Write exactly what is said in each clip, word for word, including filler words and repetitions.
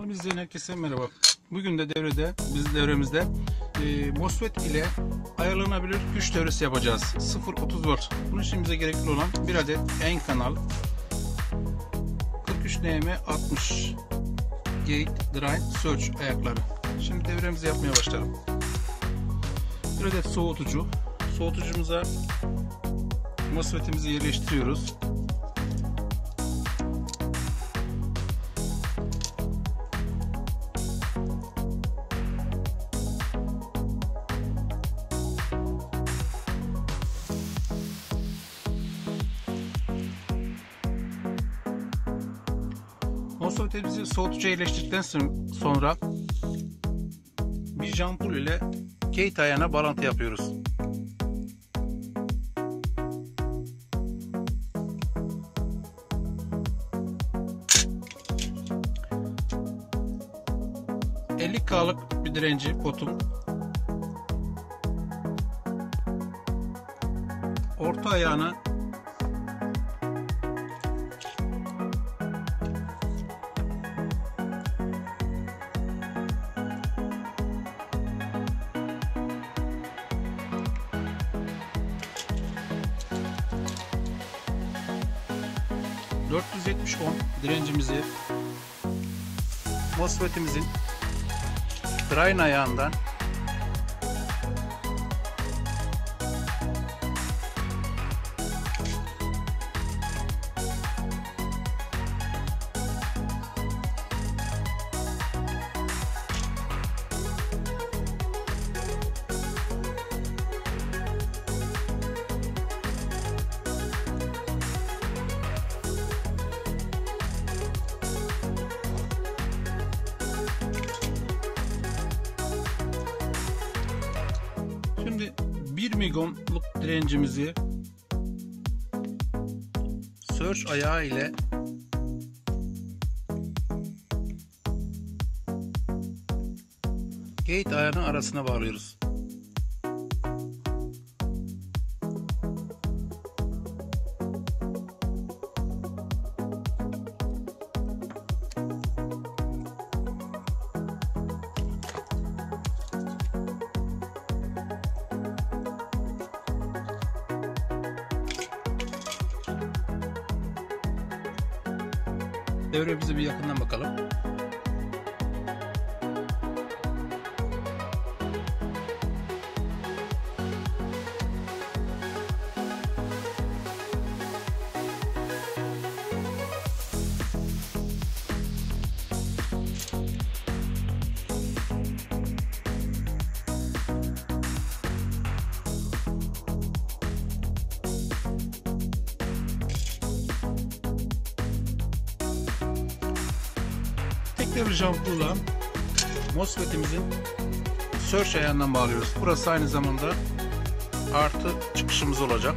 Kanalımı izleyen herkese merhaba. Bugün de devrede, biz devremizde e, MOSFET ile ayarlanabilir güç devresi yapacağız. sıfır otuz volt. Bunun için bize gerekli olan bir adet N kanal, kırk üç N M altmış Gate, Drain, Surge ayakları. Şimdi devremizi yapmaya başlayalım. Bir adet soğutucu. Soğutucumuza MOSFET'imizi yerleştiriyoruz. MOSFET'imizi soğutucuya yerleştirdikten sonra bir jampul ile gate ayağına bağlantı yapıyoruz. elli K'lık bir direnci potun orta ayağına dört yüz yetmiş ohm direncimizi MOSFET'imizin drain ayağından Şimdi bir migohmluk direncimizi surge ayağı ile gate ayağının arasına bağlıyoruz. Devremize bir yakından bakalım. Devre jampurla MOSFET'imizin surge ayağından bağlıyoruz. Burası aynı zamanda artı çıkışımız olacak.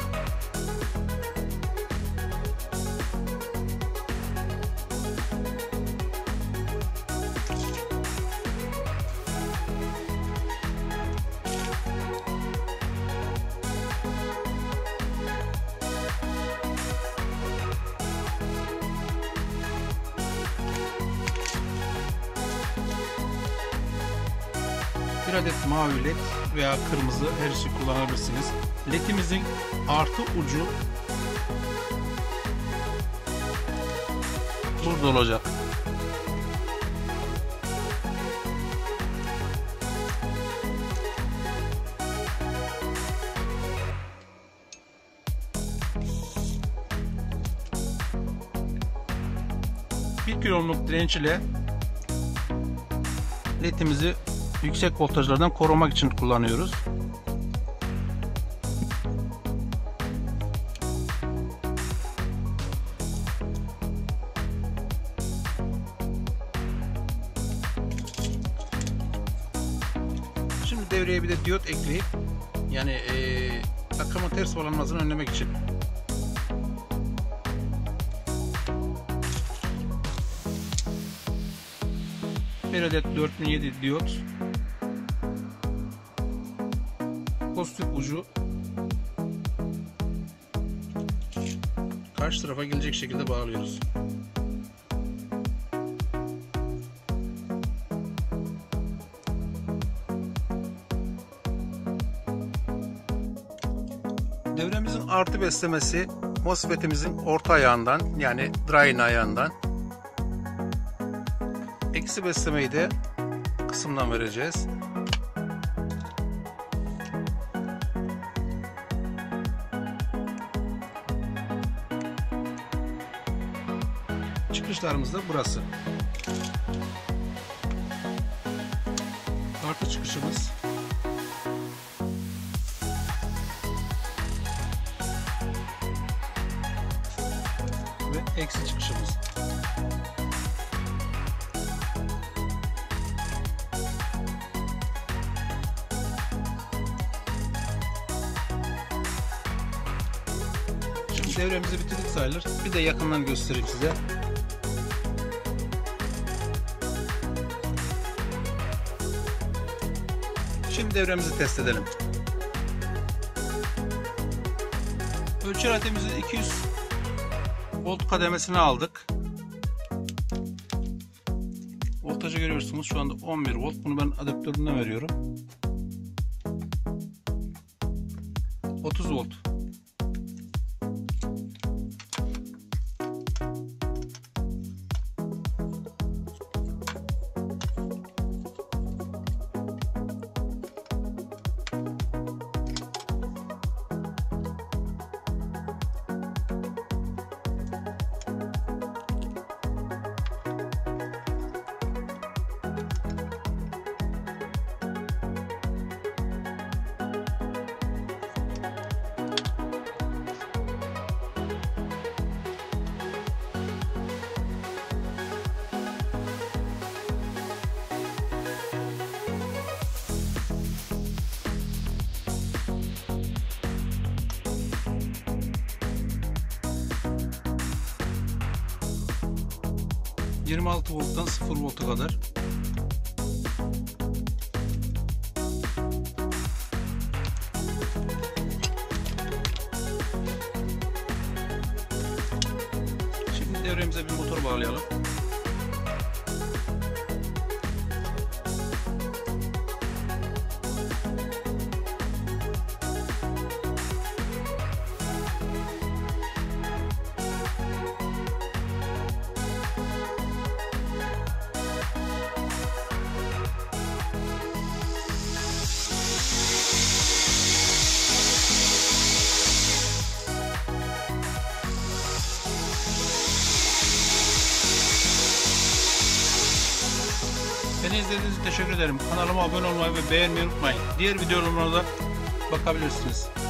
Bir adet mavi led veya kırmızı, her şeyi kullanabilirsiniz. Ledimizin artı ucu burada olacak. bir kilo ohmluk direnç ile ledimizi yüksek voltajlardan korumak için kullanıyoruz. Şimdi devreye bir de diyot ekleyip yani e, akımın ters bağlanmasını önlemek için bir adet dört bin yedi diyot pozitif ucu karşı tarafa gelecek şekilde bağlıyoruz. artı beslemesi MOSFET'imizin orta ayağından, yani drain ayağından. Eksi beslemeyi de kısımdan vereceğiz. Çıkışlarımız da burası. Artı çıkışımız. Ve eksi çıkışımız. Şimdi devremizi bitirdik sayılır. Bir de yakından göstereyim size. Şimdi devremizi test edelim. Ölçü aletimizin iki yüz volt kademesini aldık. Voltajı görüyorsunuz. Şu anda on bir volt. Bunu ben adaptöründen veriyorum. otuz volt. yirmi altı volttan sıfır volta kadar. Şimdi devremize bir motor bağlayalım. Beni izlediğiniz için teşekkür ederim. Kanalıma abone olmayı ve beğenmeyi unutmayın. Diğer videolarıma da bakabilirsiniz.